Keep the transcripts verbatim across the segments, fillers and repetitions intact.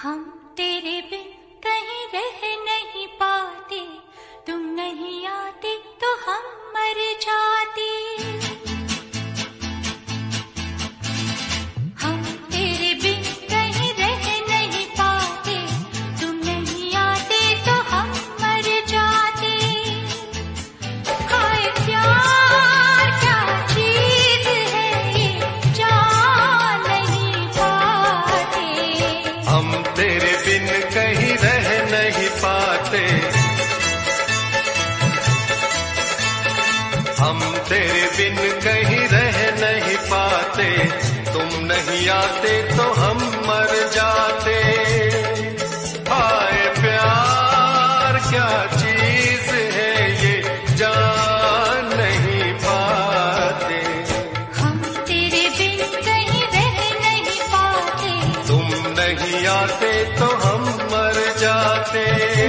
हम तेरे बिन कहीं रह नहीं पाते, तुम नहीं आते तो हम मर जाते। हम तेरे बिन कहीं रह नहीं पाते, तुम नहीं आते तो हम मर जाते। हाय प्यार क्या चीज है ये, जान नहीं पाते। हम तेरे बिन कहीं रह नहीं पाते, हम तेरे बिन कहीं रह नहीं पाते, तुम नहीं आते तो हम मर जाते। हाय प्यार क्या चीज है ये, जान नहीं पाते। हम तेरे बिन कहीं रह नहीं पाते, तुम नहीं आते तो हम मर जाते।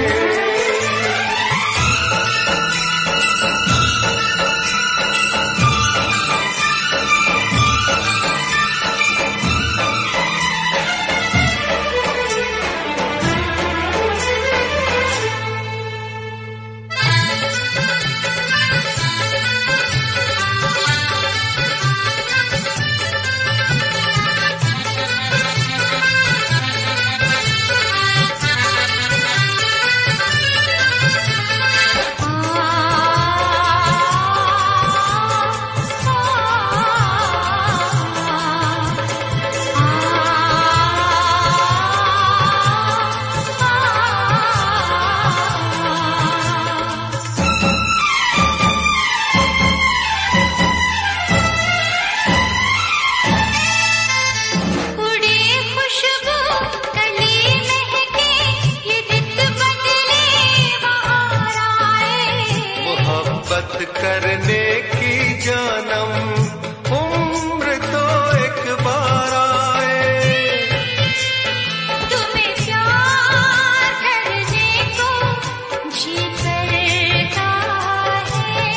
करने की जानम उम्र तो एक बार आए, तुम्हें प्यार करने को जी करता है,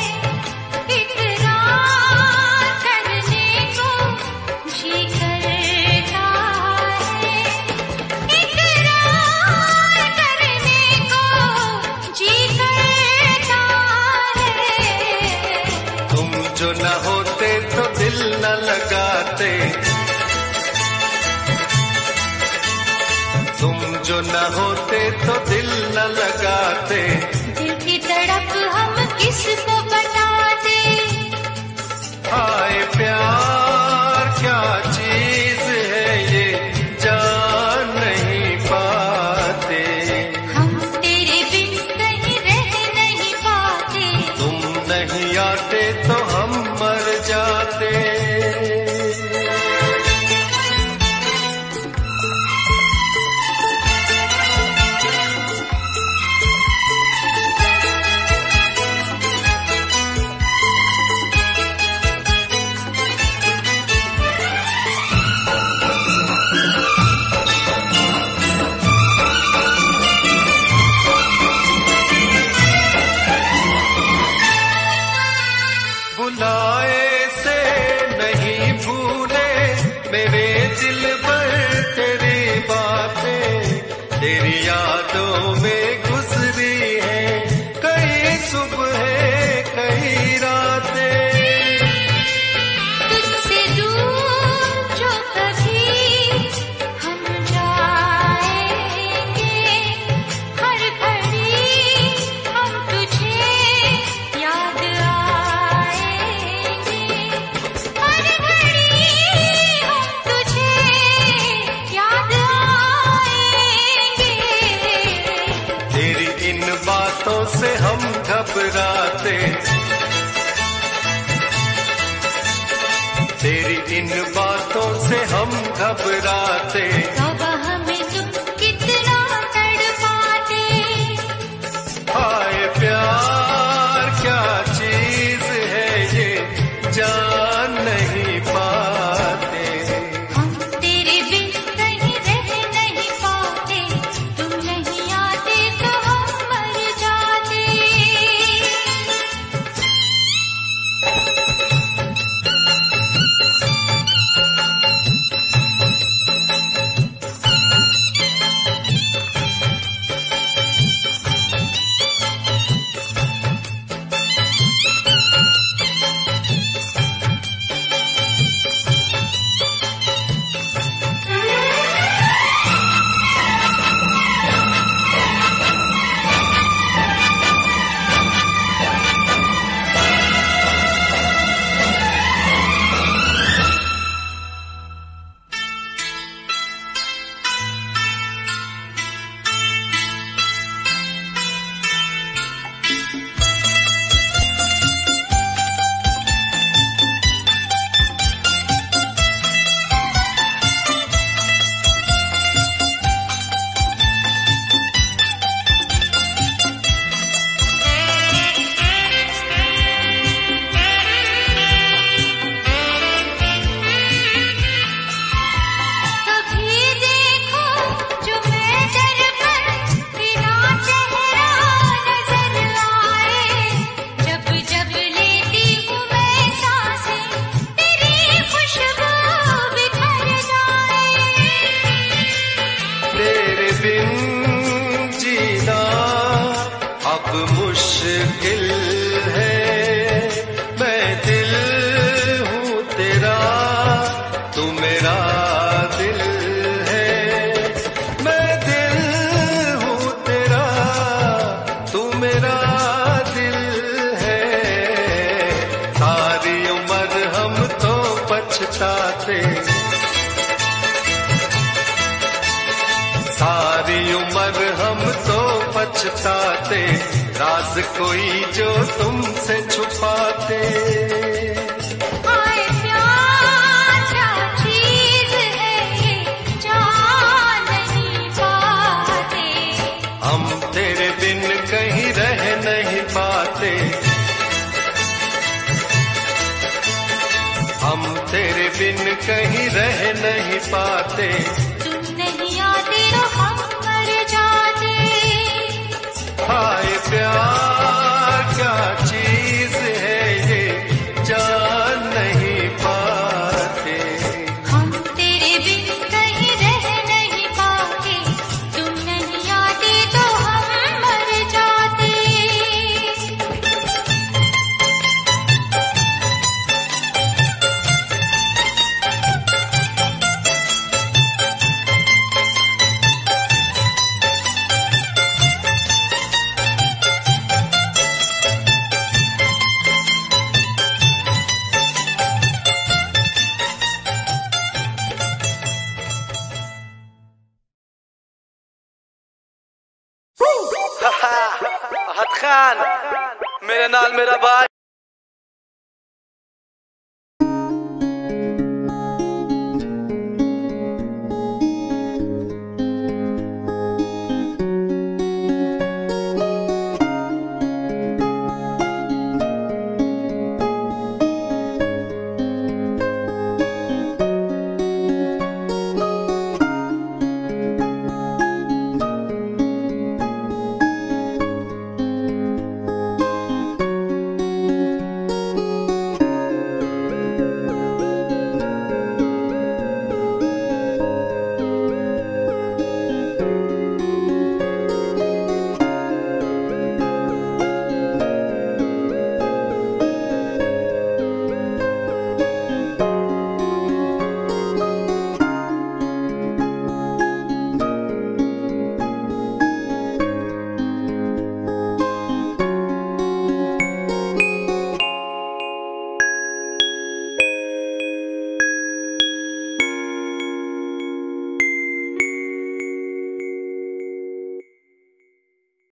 इकरार करने को जी करता है, इकरार करने को जी करता है। तुम जो न होते तो दिल न लगाते, तुम जो न होते तो दिल न लगाते। दिल की तड़प हम किसको बताते। हाय प्यार क्या चीज है ये, जान नहीं पाते। हम तेरे बिन कहीं रह नहीं पाते, तुम नहीं आते तो हम मर जाते। बुलाए से नहीं भूले मेरे दिल पर तेरी बातें, तेरी यादों में गुजरी है कई सुबह कई रातें। तुझसे दूर जो कभी हम जाएंगे, हर घड़ी हम तुझे याद आएंगे, हर घड़ी हम तुझे याद आएंगे। तेरी इन बातों से हम घबराते, तेरी इन बातों से हम घबराते। तब हमें तुम कितना तड़पाते। हाय प्यार क्या चीज है ये, जान नहीं पाते। हम तेरे बिन कहीं रह नहीं पाते, तुम नहीं आते तो हम मर जाते। जाते। सारी उम्र हम तो पछताते, राज कोई जो तुमसे छुपाते। हम तेरे बिन कहीं रह नहीं पाते, हम तेरे बिन कहीं रह नहीं पाते। तुम नहीं आते तो हम मर जाते। हाय प्यार क्या चीज है ये, जान नहीं पाते। हम तेरे बिन कहीं रह नहीं पाते, तुम नहीं आते तो हम मर जाते। फहद खान मेरे नाल मेरा भाई